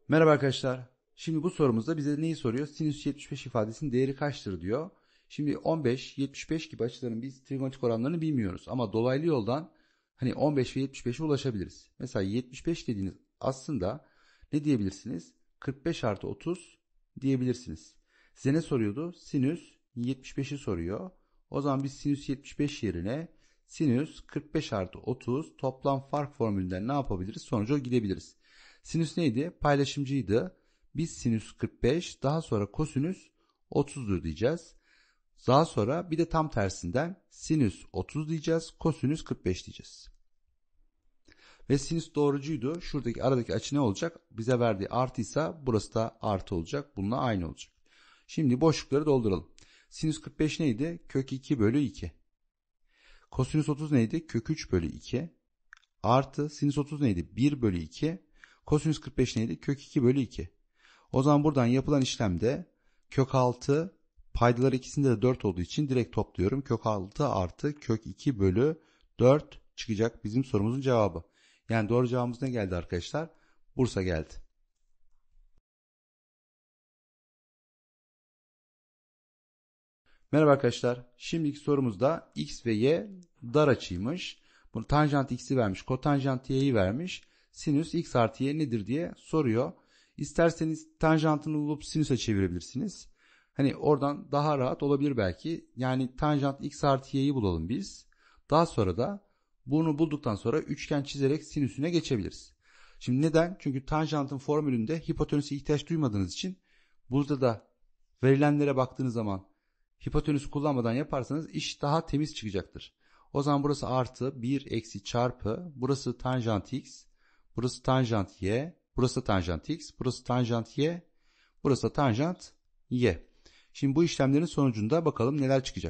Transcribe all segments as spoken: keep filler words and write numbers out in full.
Merhaba arkadaşlar. Şimdi bu sorumuzda bize neyi soruyor? Sinüs yetmiş beş ifadesinin değeri kaçtır diyor. Şimdi on beş, yetmiş beş gibi açıların biz trigonometrik oranlarını bilmiyoruz. Ama dolaylı yoldan hani on beş ve yetmiş beşe ulaşabiliriz. Mesela yetmiş beş dediğiniz aslında ne diyebilirsiniz? kırk beş artı otuz diyebilirsiniz. Size ne soruyordu? Sinüs yetmiş beşi soruyor. O zaman biz sinüs yetmiş beş yerine sinüs kırk beş artı otuz toplam fark formülünden ne yapabiliriz? Sonuca gidebiliriz. Sinüs neydi? Paylaşımcıydı. Biz sinüs kırk beş, daha sonra kosinüs otuzdur diyeceğiz. Daha sonra bir de tam tersinden sinüs otuz diyeceğiz, kosinüs kırk beş diyeceğiz. Ve sinüs doğrucuydu. Şuradaki aradaki açı ne olacak? Bize verdiği artıysa burası da artı olacak. Bununla aynı olacak. Şimdi boşlukları dolduralım. Sinüs kırk beş neydi? Kök iki bölü iki. Kosinüs otuz neydi? Kök üç bölü iki. Artı sinüs otuz neydi? bir bölü iki. Kosinüs kırk beş neydi? Kök iki bölü iki. O zaman buradan yapılan işlemde kök altı, paydalar ikisinde de dört olduğu için direkt topluyorum. Kök altı artı kök iki bölü dört çıkacak bizim sorumuzun cevabı. Yani doğru cevabımız ne geldi arkadaşlar? Bursa geldi. Merhaba arkadaşlar. Şimdiki sorumuzda x ve y dar açıymış. Bunu tanjant x'i vermiş, kotanjant y'yi vermiş. Sinüs x artı y nedir diye soruyor. İsterseniz tanjantını bulup sinüse çevirebilirsiniz. Hani oradan daha rahat olabilir belki. Yani tanjant x artı y'yi bulalım biz. Daha sonra da bunu bulduktan sonra üçgen çizerek sinüsüne geçebiliriz. Şimdi neden? Çünkü tanjantın formülünde hipotenüse ihtiyaç duymadığınız için burada da verilenlere baktığınız zaman hipotenüs kullanmadan yaparsanız iş daha temiz çıkacaktır. O zaman burası artı bir eksi çarpı, burası tanjant x, burası tanjant y, burası tanjant x, burası tanjant y, burası tanjant y. Şimdi bu işlemlerin sonucunda bakalım neler çıkacak.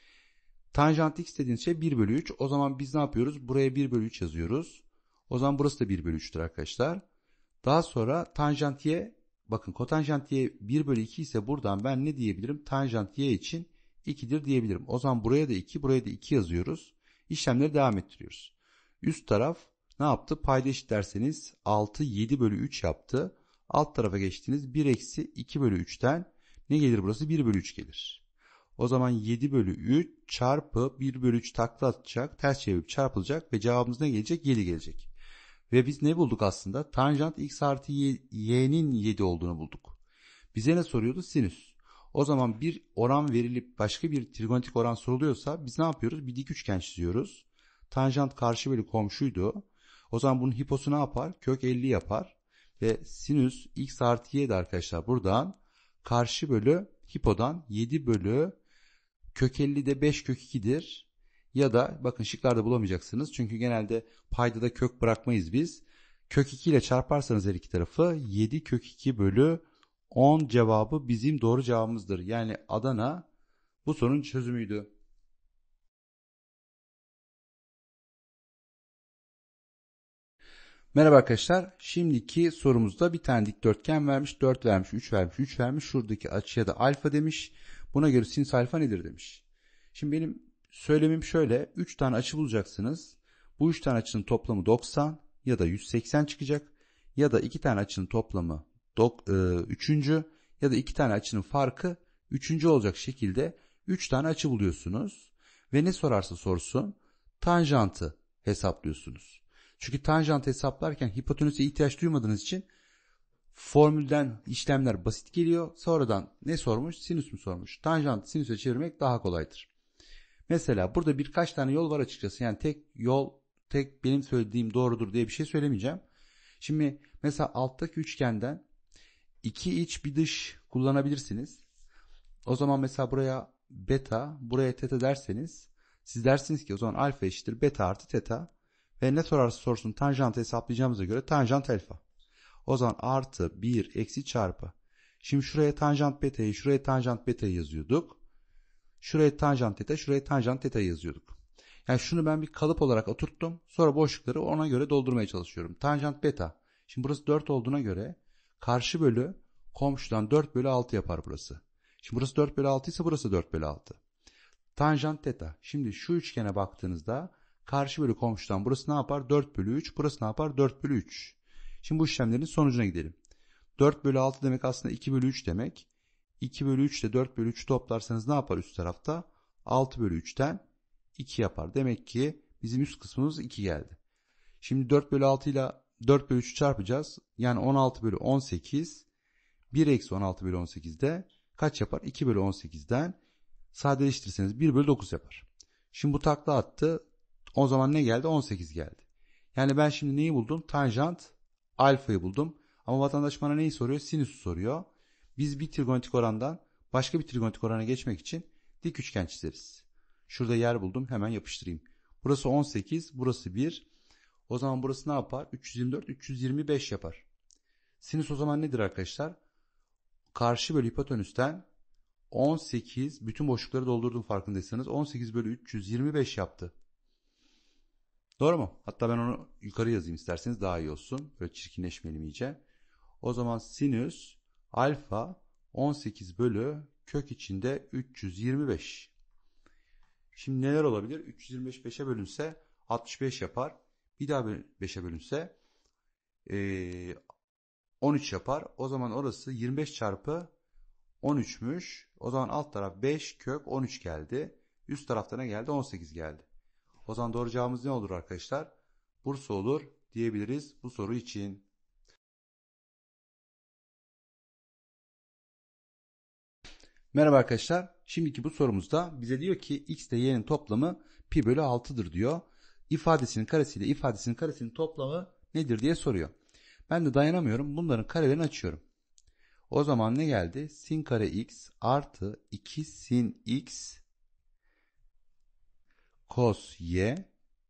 Tanjant x dediğiniz şey bir bölü üç. O zaman biz ne yapıyoruz? Buraya bir bölü üç yazıyoruz. O zaman burası da bir bölü üç'tür arkadaşlar. Daha sonra tanjant y, bakın kotanjant y bir bölü iki ise buradan ben ne diyebilirim? Tanjant y için iki'dir diyebilirim. O zaman buraya da iki, buraya da iki yazıyoruz. İşlemleri devam ettiriyoruz. Üst taraf ne yaptı? Payda eşitlerseniz altı, yedi bölü üç yaptı. Alt tarafa geçtiniz. bir eksi iki bölü üç'ten ne gelir burası? bir bölü üç gelir. O zaman yedi bölü üç çarpı bir bölü üç takla atacak. Ters çevirip çarpılacak ve cevabımız ne gelecek? yedi gelecek. Ve biz ne bulduk aslında? Tanjant x artı y'nin yedi olduğunu bulduk. Bize ne soruyordu? Sinüs. O zaman bir oran verilip başka bir trigonometrik oran soruluyorsa biz ne yapıyoruz? Bir dik üçgen çiziyoruz. Tanjant karşı bölü komşuydu. O zaman bunun hiposu ne yapar? Kök elli yapar. Ve sinüs x artı y de arkadaşlar buradan karşı bölü hipodan yedi bölü kök elli de beş kök iki'dir. Ya da bakın şıklarda bulamayacaksınız. Çünkü genelde paydada kök bırakmayız biz. Kök iki ile çarparsanız her iki tarafı yedi kök iki bölü on cevabı bizim doğru cevabımızdır. Yani Adana bu sorunun çözümüydü. Merhaba arkadaşlar. Şimdiki sorumuzda bir tane dikdörtgen vermiş. dört vermiş, üç vermiş, üç vermiş. Şuradaki açıya da alfa demiş. Buna göre sinüs alfa nedir demiş. Şimdi benim söylemim şöyle. üç tane açı bulacaksınız. Bu üç tane açının toplamı doksan ya da yüz seksen çıkacak. Ya da iki tane açının toplamı üçüncü ya da iki tane açının farkı üçüncü olacak şekilde üç tane açı buluyorsunuz. Ve ne sorarsa sorsun tanjantı hesaplıyorsunuz. Çünkü tanjant hesaplarken hipotenüse ihtiyaç duymadığınız için formülden işlemler basit geliyor. Sonradan ne sormuş? Sinüs mü sormuş? Tanjantı sinüse çevirmek daha kolaydır. Mesela burada birkaç tane yol var açıkçası. Yani tek yol, tek benim söylediğim doğrudur diye bir şey söylemeyeceğim. Şimdi mesela alttaki üçgenden iki iç bir dış kullanabilirsiniz. O zaman mesela buraya beta, buraya teta derseniz siz dersiniz ki o zaman alfa eşittir beta artı teta. Ve ne sorarsa sorsun tanjantı hesaplayacağımıza göre tanjant alfa. O zaman artı bir eksi çarpı. Şimdi şuraya tanjant beta'yı, şuraya tanjant beta'yı yazıyorduk. Şuraya tanjant teta, şuraya tanjant teta yazıyorduk. Yani şunu ben bir kalıp olarak oturttum. Sonra boşlukları ona göre doldurmaya çalışıyorum. Tanjant beta. Şimdi burası dört olduğuna göre karşı bölü komşudan dört bölü altı yapar burası. Şimdi burası dört bölü altı ise burası dört bölü altı. Tanjant teta. Şimdi şu üçgene baktığınızda karşı bölü komşudan burası ne yapar? dört bölü üç. Burası ne yapar? dört bölü üç. Şimdi bu işlemlerin sonucuna gidelim. dört bölü altı demek aslında iki bölü üç demek. iki bölü üç ile dört bölü üçü toplarsanız ne yapar üst tarafta? altı bölü üçten iki yapar. Demek ki bizim üst kısmımız iki geldi. Şimdi dört bölü altı ile dört bölü üçü çarpacağız. Yani on altı bölü on sekiz. bir eksi on altı bölü on sekizde kaç yapar? iki bölü on sekizden sadeleştirirseniz bir bölü dokuz yapar. Şimdi bu takla attı. O zaman ne geldi? on sekiz geldi. Yani ben şimdi neyi buldum? Tanjant alfayı buldum. Ama vatandaş bana neyi soruyor? Sinüsü soruyor. Biz bir trigonometrik orandan başka bir trigonometrik orana geçmek için dik üçgen çizeriz. Şurada yer buldum. Hemen yapıştırayım. Burası on sekiz. Burası bir. O zaman burası ne yapar? üç yüz yirmi dört, üç yüz yirmi beş yapar. Sinüs o zaman nedir arkadaşlar? Karşı bölü hipotenüsten on sekiz, bütün boşlukları doldurdum farkındaysanız. on sekiz bölü üç yüz yirmi beş yaptı. Doğru mu? Hatta ben onu yukarı yazayım isterseniz daha iyi olsun. Böyle çirkinleşmeyelim iyice. O zaman sinüs alfa on sekiz bölü kök içinde üç yüz yirmi beş. Şimdi neler olabilir? üç yüz yirmi beş beşe bölünse altmış beş yapar. Bir daha beşe bölünse ee, on üç yapar. O zaman orası yirmi beş çarpı on üçmüş. O zaman alt taraf beş kök on üç geldi. Üst tarafta ne geldi? on sekiz geldi. O zaman doğru cevabımız ne olur arkadaşlar? Bursa olur diyebiliriz bu soru için. Merhaba arkadaşlar. Şimdiki bu sorumuzda bize diyor ki x ile y'nin toplamı pi bölü altıdır diyor. İfadesinin karesi ile ifadesinin karesinin toplamı nedir diye soruyor. Ben de dayanamıyorum. Bunların karelerini açıyorum. O zaman ne geldi? Sin kare x artı iki sin x cos y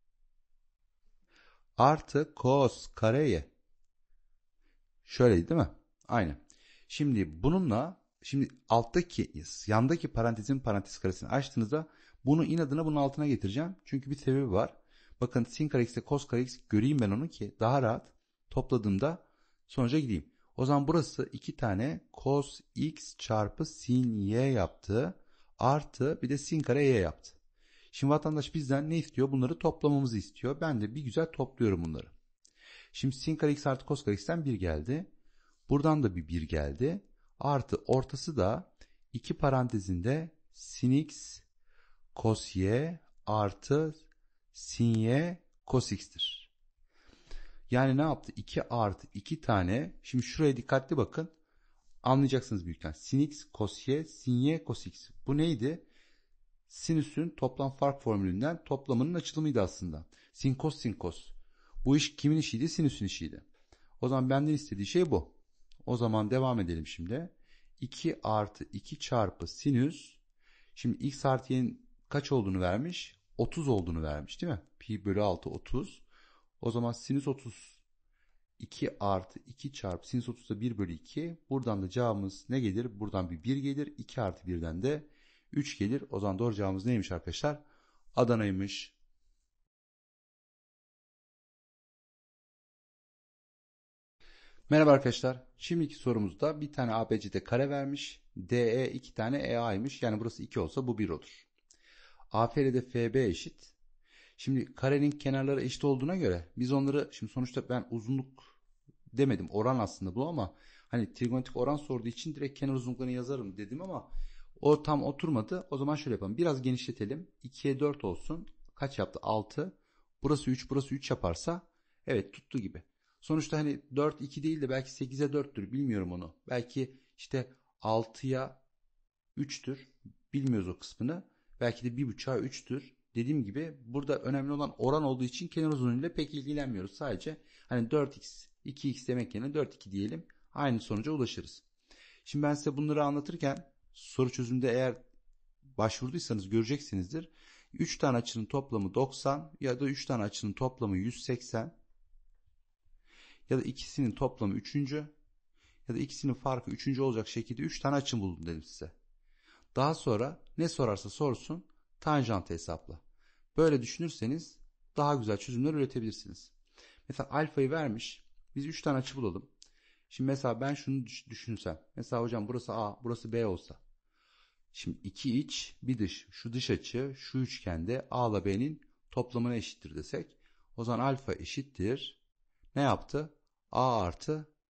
artı cos kare y. Şöyleydi değil mi? Aynen. Şimdi bununla şimdi alttaki yandaki parantezin parantez karesini açtığınızda bunu inadına bunun altına getireceğim. Çünkü bir sebebi var. Bakın sin kare x ile cos kare x göreyim ben onu ki daha rahat topladığımda sonuca gideyim. O zaman burası iki tane cos x çarpı sin y yaptı. Artı bir de sin kare y yaptı. Şimdi vatandaş bizden ne istiyor? Bunları toplamamızı istiyor. Ben de bir güzel topluyorum bunları. Şimdi sin kare x artı cos kare x'ten bir geldi. Buradan da bir bir geldi. Artı ortası da iki parantezinde sin x cos y artı sin y cos x'tir. Yani ne yaptı? iki artı iki tane. Şimdi şuraya dikkatli bakın. Anlayacaksınız büyükten. Sin x cos y, sin y cos x. Bu neydi? Sinüsün toplam fark formülünden toplamının açılımıydı aslında. Sin cos sin cos. Bu iş kimin işiydi? Sinüsün işiydi. O zaman benden istediği şey bu. O zaman devam edelim şimdi. iki artı iki çarpı sinüs. Şimdi x artı y'nin kaç olduğunu vermiş? otuz olduğunu vermiş değil mi? Pi bölü altı otuz. O zaman sinüs otuz. iki artı iki çarpı sinüs otuz da bir bölü iki. Buradan da cevabımız ne gelir? Buradan bir bir gelir. iki artı birden de üç gelir. O zaman doğru cevabımız neymiş arkadaşlar? Adana'ymış. Merhaba arkadaşlar. Şimdiki sorumuzda bir tane A B C D kare vermiş. D E iki tane E A'ymış. Yani burası iki olsa bu bir olur. A F ile de F B eşit. Şimdi karenin kenarları eşit olduğuna göre biz onları şimdi sonuçta ben uzunluk demedim. Oran aslında bu ama hani trigonometrik oran sorduğu için direkt kenar uzunluklarını yazarım dedim ama o tam oturmadı. O zaman şöyle yapalım. Biraz genişletelim. ikiye dört olsun. Kaç yaptı? altı. Burası üç, burası üç yaparsa evet tuttu gibi. Sonuçta hani dört iki değil de belki sekize dörttür. Bilmiyorum onu. Belki işte altıya üçtür. Bilmiyoruz o kısmını. Belki de bir buçuğa üçtür. Dediğim gibi burada önemli olan oran olduğu için kenar uzunluğuyla pek ilgilenmiyoruz. Sadece hani dört x, iki x demek yerine dört iki diyelim. Aynı sonuca ulaşırız. Şimdi ben size bunları anlatırken soru çözümünde eğer başvurduysanız göreceksinizdir. üç tane açının toplamı doksan ya da üç tane açının toplamı yüz seksen ya da ikisinin toplamı üçüncü ya da ikisinin farkı üçüncü olacak şekilde üç tane açım buldum dedim size. Daha sonra ne sorarsa sorsun tanjantı hesapla. Böyle düşünürseniz daha güzel çözümler üretebilirsiniz. Mesela alfayı vermiş. Biz üç tane açı bulalım. Şimdi mesela ben şunu düşünsem. Mesela hocam burası A, burası B olsa. Şimdi iki iç, bir dış. Şu dış açı, şu üçgende A ile B'nin toplamına eşittir desek. O zaman alfa eşittir. Ne yaptı? A artı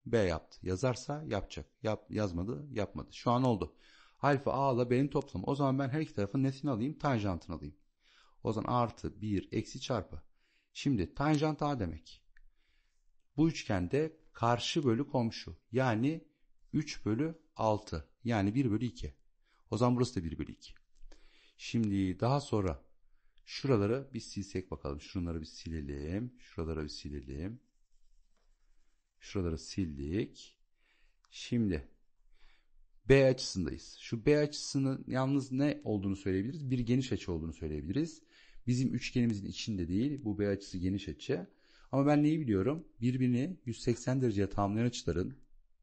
B yaptı. Yazarsa yapacak. Yap, yazmadı, yapmadı. Şu an oldu. Alfa A ile B'nin toplamı. O zaman ben her iki tarafın nesini alayım? Tanjantını alayım. O zaman artı bir eksi çarpı. Şimdi tanjant A demek. Bu üçgende karşı bölü komşu. Yani üç bölü altı. Yani bir bölü iki. O zaman burası da bir bölü iki. Şimdi daha sonra şuraları bir silsek bakalım. Şunları bir silelim. Şuraları bir silelim. Şuraları sildik. Şimdi B açısındayız. Şu B açısının yalnız ne olduğunu söyleyebiliriz? Bir geniş açı olduğunu söyleyebiliriz. Bizim üçgenimizin içinde değil. Bu B açısı geniş açı. Ama ben neyi biliyorum? Birbirini yüz seksen dereceye tamamlayan açıların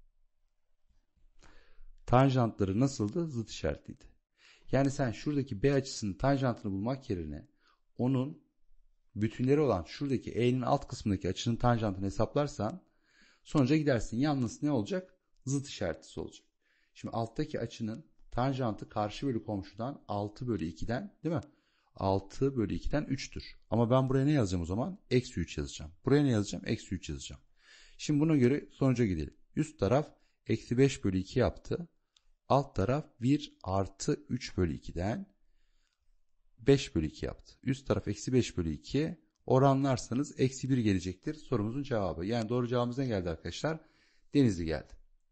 tanjantları nasıldı? Zıt işaretliydi. Yani sen şuradaki B açısının tanjantını bulmak yerine onun bütünleri olan şuradaki E'nin alt kısmındaki açının tanjantını hesaplarsan sonuca gidersin. Yalnız ne olacak? Zıt işaretlisi olacak. Şimdi alttaki açının tanjantı karşı bölü komşudan altı bölü ikiden değil mi? altı bölü ikiden üçtür. Ama ben buraya ne yazacağım o zaman? Eksi üç yazacağım. Buraya ne yazacağım? Eksi üç yazacağım. Şimdi buna göre sonuca gidelim. Üst taraf eksi beş bölü iki yaptı. Alt taraf bir artı üç bölü ikiden beş bölü iki yaptı. Üst taraf eksi beş bölü iki. Oranlarsanız eksi bir gelecektir sorumuzun cevabı. Yani doğru cevabımız ne geldi arkadaşlar? Denizli geldi.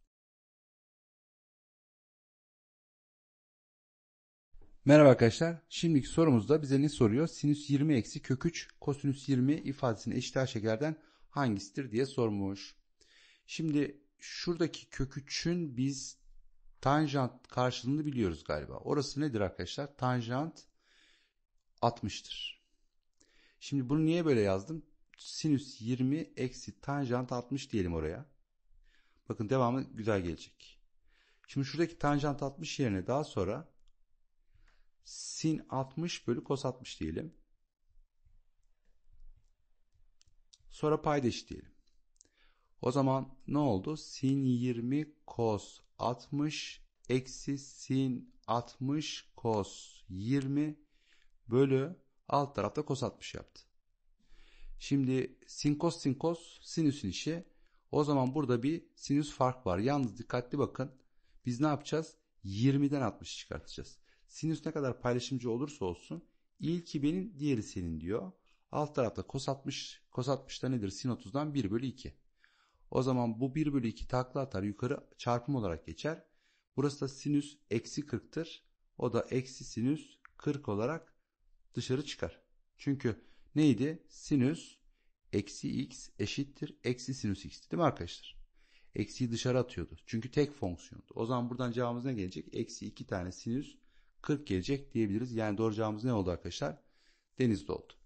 Merhaba arkadaşlar. Şimdiki sorumuzda bize ne soruyor? Sinüs yirmi eksi kök üç kosinüs yirmi ifadesinin eşit şekerden hangisidir diye sormuş. Şimdi şuradaki kök üçün biz tanjant karşılığını biliyoruz galiba. Orası nedir arkadaşlar? Tanjant altmıştır. Şimdi bunu niye böyle yazdım? Sinüs yirmi eksi tanjant altmış diyelim oraya. Bakın devamı güzel gelecek. Şimdi şuradaki tanjant altmış yerine daha sonra sin altmış bölü kos altmış diyelim. Sonra payda eşitleyelim. O zaman ne oldu? Sin yirmi kos altmış eksi sin altmış kos yirmi bölü alt tarafta kos altmış yaptı. Şimdi sin kos sin kos sinüsün işi. O zaman burada bir sinüs fark var. Yalnız dikkatli bakın. Biz ne yapacağız? yirmiden altmışı çıkartacağız. Sinüs ne kadar paylaşımcı olursa olsun ilki benim diğeri senin diyor. Alt tarafta kos altmış. Kos altmışta nedir? Sin otuzdan bir bölü iki. O zaman bu bir bölü iki takla atar yukarı çarpım olarak geçer. Burası da sinüs eksi kırktır. O da eksi sinüs kırk olarak dışarı çıkar. Çünkü neydi? Sinüs eksi x eşittir eksi sinüs x değil mi arkadaşlar? Eksiyi dışarı atıyordu. Çünkü tek fonksiyondu. O zaman buradan cevabımız ne gelecek? Eksi iki tane sinüs kırk gelecek diyebiliriz. Yani doğru cevabımız ne oldu arkadaşlar? Denizli oldu.